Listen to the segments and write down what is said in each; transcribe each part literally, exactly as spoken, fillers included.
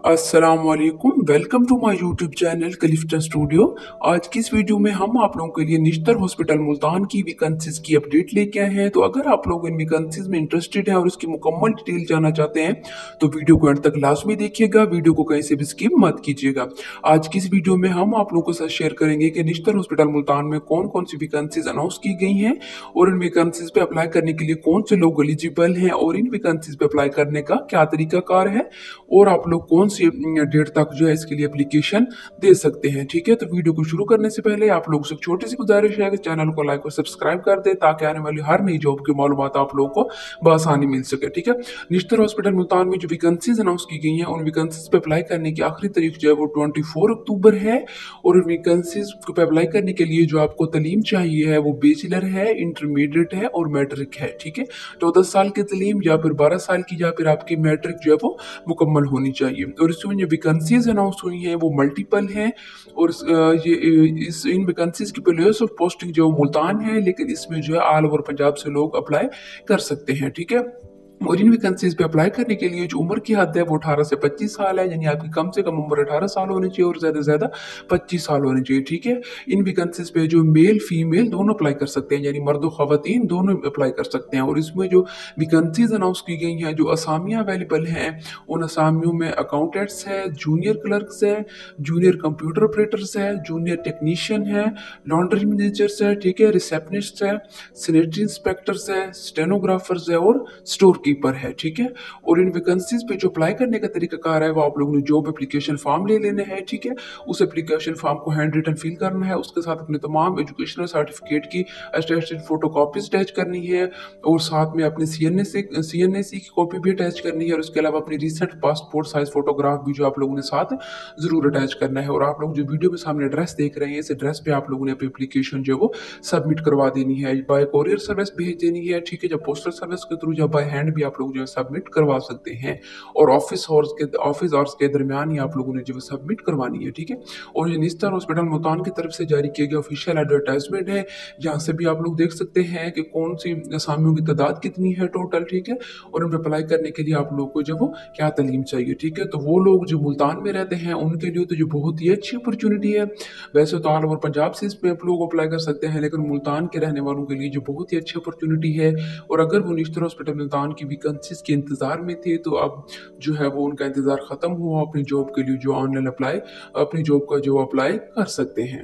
अस्सलामुअलैकुम, welcome to my YouTube channel Clifton Studio. आज की इस वीडियो में हम आप लोगों के लिए निश्तर हॉस्पिटल मुल्तान की वैकेंसीज की अपडेट लेके आए हैं। तो अगर आप लोग इन वैकेंसीज में इंटरेस्टेड हैं और उसकी मुकम्मल डिटेल जानना चाहते हैं तो वीडियो को एंड तक लाजमी देखिएगा, वीडियो को कहीं से भी स्किप मत कीजिएगा। आज की इस वीडियो में हम आप लोगों के साथ शेयर करेंगे कि निश्तर हॉस्पिटल मुल्तान में कौन कौन सी वैकेंसीज अनाउंस की गई हैं और इन वैकेंसीज पे अप्लाई करने के लिए कौन से लोग एलिजिबल हैं और इन वैकेंसीज पे अप्लाई करने का क्या तरीकाकार है और आप लोग कौन सी डेट तक जो है इसके लिए एप्लीकेशन दे सकते हैं। ठीक है, तो वीडियो को शुरू करने से पहले आप लोगों से छोटी सी गुजारिश है कि चैनल को लाइक और सब्सक्राइब कर दे ताकि आने वाली हर नई जॉब की मालूमात आप लोगों को बआसानी मिल सके। ठीक है, निश्तर हॉस्पिटल मुल्तान में जो वैकेंसीज अनाउंस की गई हैं उन वैकेंसीज पे अप्लाई करने की आखिरी तारीख जो है वो ट्वेंटी फोर अक्टूबर है और उन वैकेंसीज पे अप्लाई करने के लिए जो आपको तलीम चाहिए है वो बैचलर है, इंटरमीडिएट है और मैट्रिक है। ठीक है, चौदह साल की तलीम या फिर बारह साल की या फिर आपकी मैट्रिक जो है वो मुकम्मल होनी चाहिए। और इसमें जो वैकेंसीज अनाउंस हुई हैं वो मल्टीपल हैं और ये इस इन वैकेंसीज की प्लेस ऑफ पोस्टिंग जो मुल्तान है, लेकिन इसमें जो है ऑल ओवर पंजाब से लोग अप्लाई कर सकते हैं। ठीक है, और इन वैकेंसीज पे अप्लाई करने के लिए जो उम्र की हद है वो अठारह से पच्चीस साल है, यानी आपकी कम से कम उम्र अठारह साल होनी चाहिए और ज़्यादा से ज़्यादा पच्चीस साल होनी चाहिए। ठीक है, इन वैकेंसीज पे जो मेल फीमेल दोनों अप्लाई कर सकते हैं, यानी मर्द और ख़वातीन दोनों अप्लाई कर सकते हैं। और इसमें जो वैकेंसीज अनाउंस की गई हैं, जो असामियाँ अवेलेबल हैं, उन असामियों में अकाउंटेंट्स है, जूनियर क्लर्क्स है, जूनियर कंप्यूटर ऑपरेटर्स है, जूनियर टेक्नीशियन है, लॉन्ड्री मैनेजर्स है, ठीक है, रिसेप्शनिस्ट है, सैनिटरी इंस्पेक्टर्स है, स्टेनोग्राफर्स है और स्टोर कीपर है। ठीक है, और इन वैकेंसीज पे जो अप्लाई करने का तरीकाकार है वो आप लोगों ने जॉब एप्लीकेशन फॉर्म ले लेने हैं। ठीक है, उस एप्लीकेशन फॉर्म को हैंड रिटन फिल करना है, उसके साथ अपने तमाम एजुकेशनल सर्टिफिकेट की अटेस्टेड फोटो कॉपीज अटैच करनी है और साथ में अपने C N A C C N A सी की कॉपी भी अटैच करनी है और उसके अलावा अपनी रिसेंट पासपोर्ट साइज फोटोग्राफ भी जो आप लोगों ने साथ जरूर अटैच करना है। और आप लोग जो वीडियो में सामने एड्रेस देख रहे हैं, इस एड्रेस पे आप लोगों ने अपनी एप्लीकेशन जो वो सबमिट करवा देनी है, बाय कोरियर सर्विस भेज देनी है। ठीक है, जब पोस्टल सर्विस के थ्रू या बाय हैंड भी आप लोग जो है सबमिट करवा सकते हैं और ऑफिस आवर्स के ऑफिस आवर्स के दरमियान ही आप लोगों ने जो सबमिट करवानी है। ठीक है, और ये निस्तर हॉस्पिटल मुल्तान की तरफ से जारी किया गया ऑफिशियल एडवर्टाइजमेंट है, जहाँ से भी आप लोग देख सकते हैं कि कौन सी असामियों की तादाद कितनी है टोटल। ठीक है, और उन पर अप्लाई करने के लिए आप लोग को जो वो क्या तालीम चाहिए। ठीक है, तो वो लोग जो मुल्तान में रहते हैं उनके लिए तो जो बहुत ही अच्छी अपॉर्चुनिटी है। वैसे तो ऑल ओवर पंजाब से इसमें आप लोग अप्लाई कर सकते हैं, लेकिन मुल्तान के रहने वालों के लिए जो बहुत ही अच्छी अपॉर्चुनिटी है। और अगर वो निश्तर हॉस्पिटल मुल्तान की वैकेंसीज के इंतजार में थे तो अब जो है वो उनका इंतजार खत्म हुआ, अपनी जॉब के लिए जो ऑनलाइन अप्लाई अपनी जॉब का जो अप्लाई कर सकते हैं।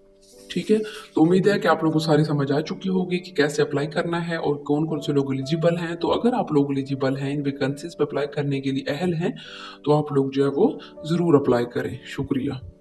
ठीक है, तो उम्मीद है कि आप लोगों को सारी समझ आ चुकी होगी कि कैसे अप्लाई करना है और कौन कौन से लोग एलिजिबल हैं। तो अगर आप लोग एलिजिबल हैं, इन वैकेंसीज पे अप्लाई करने के लिए अहल हैं, तो आप लोग जो है वो ज़रूर अप्लाई करें। शुक्रिया।